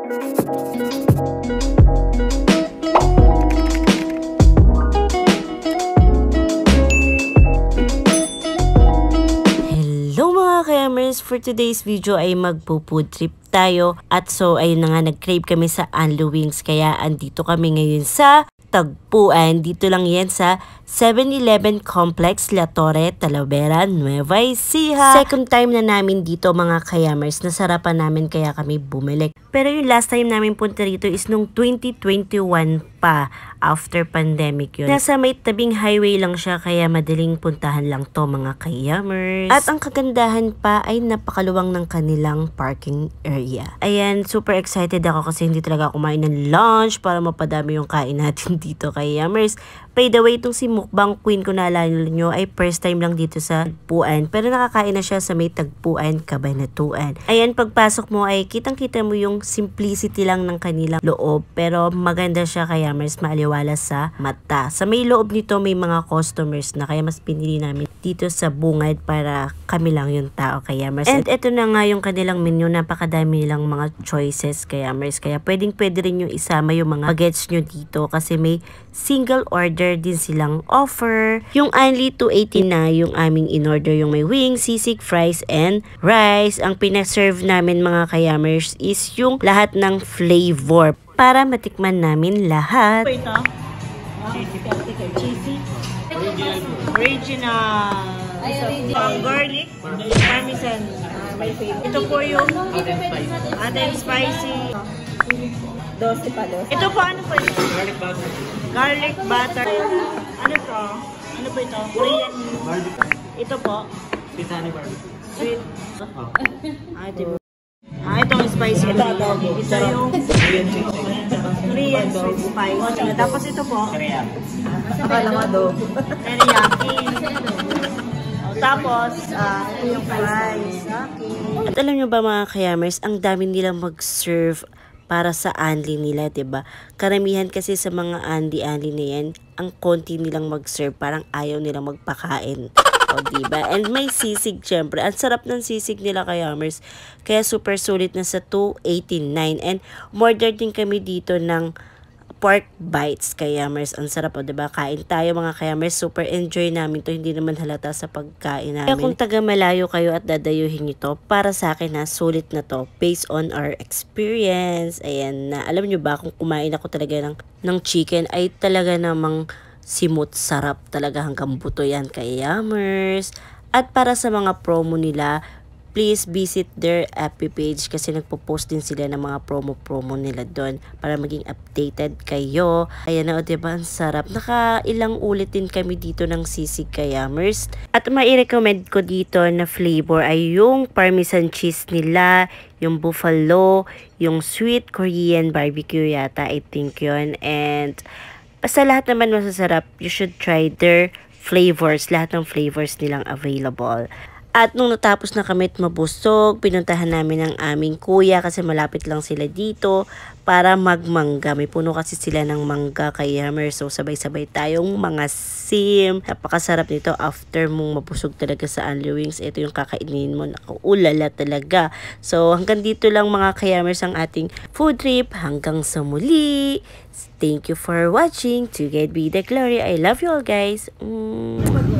For today's video ay magpo-food trip tayo at so ayun na nga, nag-crave kami sa Unli wings kaya andito kami ngayon sa Tagpuan. Dito lang yan sa 7-Eleven Complex, Torre, Talavera, Nueva Ecija. Second time na namin dito mga kayamers, nasarapan namin kaya kami bumalik. Pero yung last time namin punta rito is nung 2021 pa, after pandemic yun. Nasa may tabing highway lang siya kaya madaling puntahan lang to mga kayamers. At ang kagandahan pa ay napakaluwang ng kanilang parking area. Ayan, super excited ako kasi hindi talaga kumain ng lunch para mapadami yung kain natin dito kayamers. By the way, itong si Mukbang Queen ko naalala nyo ay first time lang dito sa Tagpuan. Pero nakakain na siya sa may Tagpuan, Kabanatuan. Ayan, pagpasok mo ay kitang-kita mo yung simplicity lang ng kanilang loob. Pero maganda siya kaya mas maaliwala sa mata. Sa may loob nito may mga customers na kaya mas pinili namin dito sa bungad para kami lang yung tao kaya mas. And ito na nga yung kanilang menu. Napakadami nilang mga choices kaya mas. Kaya pwede rin yung isama yung mga bagets nyo dito kasi may single order din silang offer. Yung Unli 280 na yung aming in-order, yung may wings, sisig, fries, and rice. Ang pinaserve namin mga kayamers is yung lahat ng flavor para matikman namin lahat. Ito? Cheesy? Original. Garlic, parmesan. Ito po yung ating spicy. 12 pa, 12. Ito po, ano po ito? Garlic butter. Garlic butter. Ano to? Ano po ito? Korean. Ito po? Pisani barbecue. Sweet. Ito ang spicy. Ito yung Korean sweet spicy. Tapos ito po? Teriyaki. Akala nga do. Teriyaki. Tapos, ito yung fries. At alam nyo ba mga kayamers, ang dami nilang mag-serve para sa Unli nila, 'di ba? Karamihan kasi sa mga Unli na yan, ang konti nilang mag-serve, parang ayaw nilang magpakain. O, 'di ba? And may sisig, syempre. Ang sarap ng sisig nila kayamers. Kaya super sulit na sa 289. And order din kami dito ng pork bites kayamers. Ang sarap, o, 'di ba? Kain tayo mga kayamers. Super enjoy namin to. Hindi naman halata sa pagkain namin. Kaya kung taga malayo kayo at dadayuhin ito, para sa akin sulit na to based on our experience. Ayan na. Alam nyo ba, kung kumain ako talaga ng chicken ay talaga namang simut, sarap talaga hanggang buto yan kayamers. At para sa mga promo nila, please visit their FB page kasi nagpo-post din sila ng mga promo nila doon para maging updated kayo. Ayan na, o, diba? Ang sarap. Nakailang ulit din kami dito ng sisig kayamers. At mai-recommend ko dito na flavor ay yung parmesan cheese nila, yung buffalo, yung sweet Korean barbecue yata, I think yun. And basta lahat naman masasarap. You should try their flavors. Lahat ng flavors nilang available. At nung natapos na kami at mabusog, pinuntahan namin ang aming kuya kasi malapit lang sila dito para magmangga. May puno kasi sila ng mangga kayamers. So sabay-sabay tayong mga sim. Napakasarap nito after mong mabusog talaga sa Unli wings. Ito yung kakainin mo. Ulala talaga. So hanggang dito lang mga kayamers ang ating food trip. Hanggang sa muli. Thank you for watching. To God be the glory. I love you all guys.